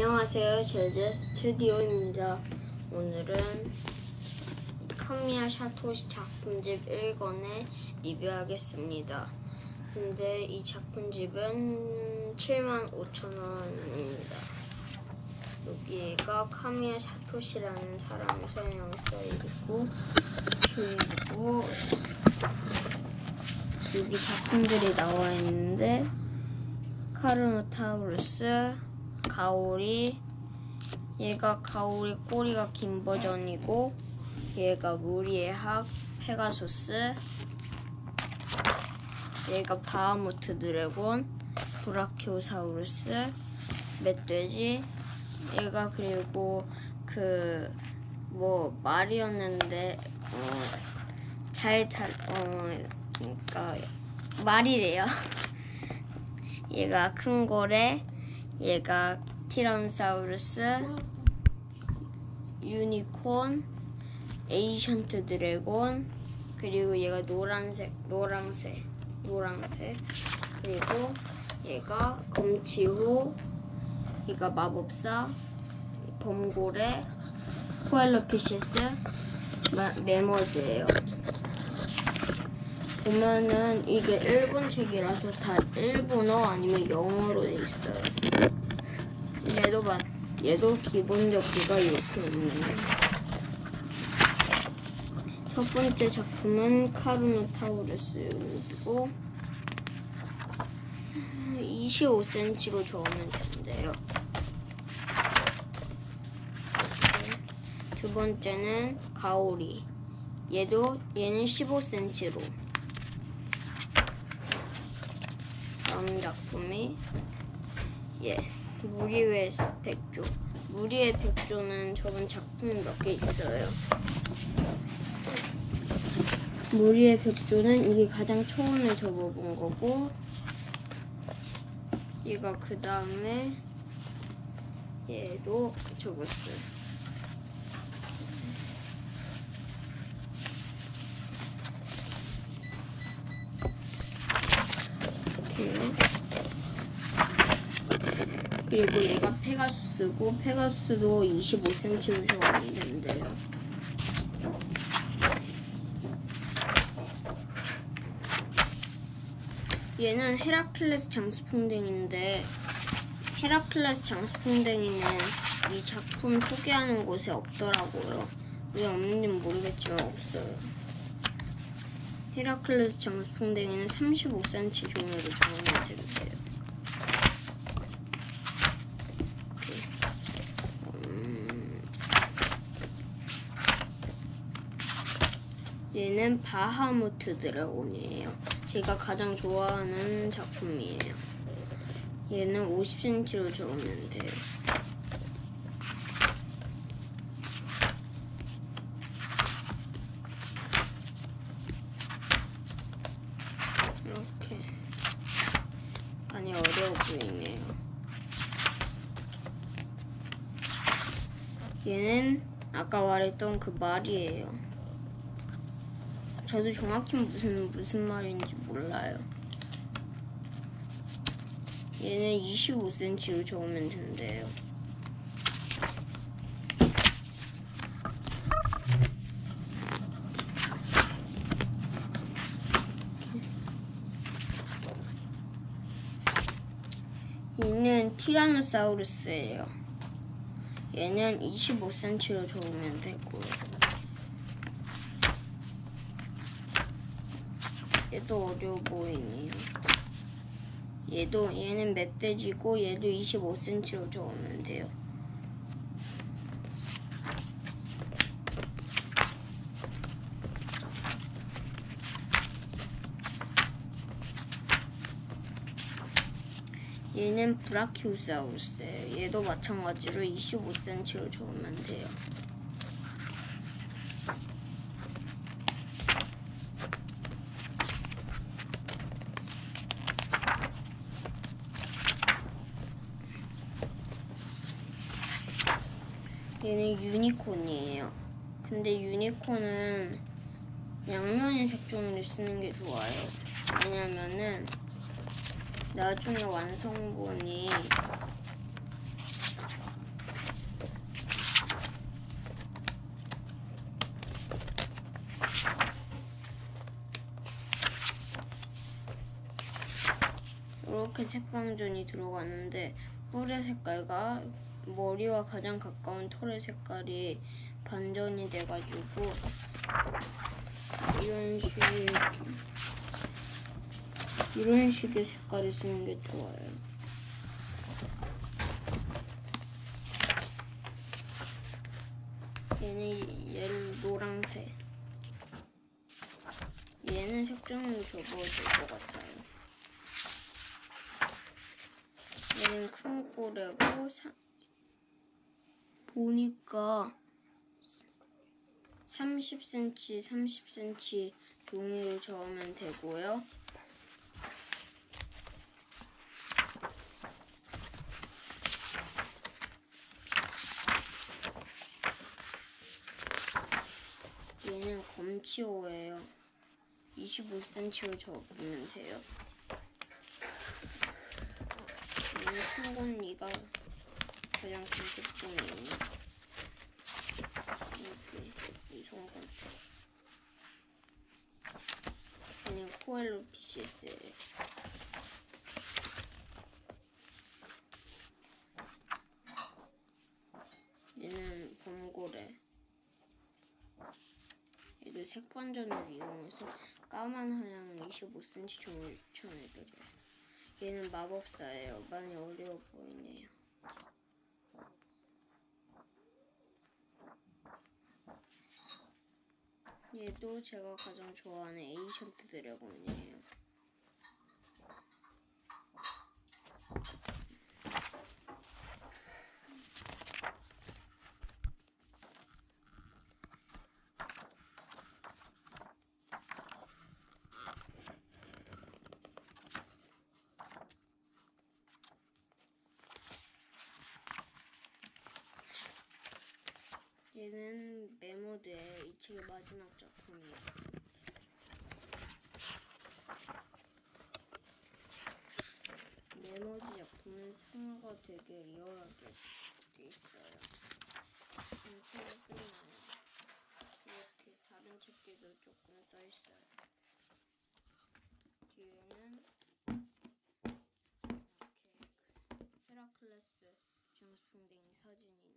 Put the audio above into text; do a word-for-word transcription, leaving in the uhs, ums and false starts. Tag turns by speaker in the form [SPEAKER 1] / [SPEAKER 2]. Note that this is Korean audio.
[SPEAKER 1] 안녕하세요, 제제 스튜디오입니다. 오늘은 카미야 샤토시 작품집 일 권에 리뷰하겠습니다. 근데 이 작품집은 칠만 오천 원입니다. 여기가 카미야 샤토시라는 사람의 설명이 써있고, 그리고 여기 작품들이 나와 있는데 카르노타우루스, 가오리, 얘가 가오리 꼬리가 긴 버전이고, 얘가 무리의 학, 페가수스, 얘가 바하무트 드래곤, 브라키오사우루스, 멧돼지, 얘가 그리고 그 뭐 말이었는데 어, 잘 달, 어, 그러니까 말이래요. 얘가 큰 고래, 얘가 티라노사우루스, 유니콘, 에이션트 드래곤, 그리고 얘가 노란색, 노랑색, 노랑색, 그리고 얘가 검치호, 얘가 마법사, 범고래, 코엘로피시스, 메모드예요. 보면은 이게 일본 책이라서 다 일본어 아니면 영어로 돼 있어요. 얘도 봐, 얘도 기본적기가 이렇게 있네요. 첫 번째 작품은 카르노타우루스이고 이십오 센티미터로 저으면 되는데요. 두 번째는 가오리. 얘도 얘는 십오 센티미터로. 다음 작품이 예 무리의 백조. 무리의 백조는 저번 작품이 몇 개 있어요. 무리의 백조는 이게 가장 처음에 접어본 거고, 얘가 그 다음에 얘도 접었어요. 그리고 얘가 페가수스고, 페가수스도 이십오 센티미터로 저으면 되는데요. 얘는 헤라클레스 장수풍뎅이인데, 헤라클레스 장수풍뎅이는 이 작품 소개하는 곳에 없더라고요. 왜 없는지 모르겠지만 없어요. 헤라클레스 장수풍뎅이는 삼십오 센티미터 종류로 저으면 되는데요. 얘는 바하무트 드래곤이에요. 제가 가장 좋아하는 작품이에요. 얘는 오십 센티미터로 저으면 돼요. 이렇게 많이 어려워 보이네요. 얘는 아까 말했던 그 말이에요. 저도 정확히 무슨 무슨 말인지 몰라요. 얘는 이십오 센티미터로 저으면 된대요. 얘는 티라노사우루스예요. 얘는 이십오 센티미터로 저으면 되고요. 얘도 어려워 보이네요. 얘도 얘는 멧돼지고, 얘도 이십오 센티미터로 저으면 돼요. 얘는 브라키오사우루스예요. 얘도 마찬가지로 이십오 센티미터로 저으면 돼요. 얘는 유니콘이에요. 근데 유니콘은 양면이 색종이를 쓰는 게 좋아요. 왜냐면은 나중에 완성본이 이렇게 색방전이 들어가는데 뿔의 색깔과 머리와 가장 가까운 털의 색깔이 반전이 돼가지고 이런 식 이런 식의 색깔을 쓰는 게 좋아요. 얘는 얘를 노랑색. 얘는 색종이로 접어도 될 것 같아요. 얘는 큰 꼬레고 사, 보니까 삼십 센티미터, 삼십 센티미터 종이로 저으면 되고요. 얘는 검치호예요. 이십오 센티미터로 접으면 돼요. 얘는 송곳니가 가장 큰 특징이에요. 이렇게 이 송곳니. 얘는 코엘로 피시스예요. 얘는 범고래. 얘도 색반전을 이용해서 까만 하얀 이십오 센티미터 종을 추천해드려요. 얘는 마법사예요. 많이 어려워 보이네요. 얘도 제가 가장 좋아하는 에이션트 드래곤이에요. 얘는 메모드의 이 책의 마지막 작품이에요. 메모드 작품은 상어가 되게 리얼하게 돼 있어요. 이 책이 끝나요. 이렇게 다른 책들도 조금 써 있어요. 뒤에는 이렇게 헤라클레스 장수풍뎅이 사진이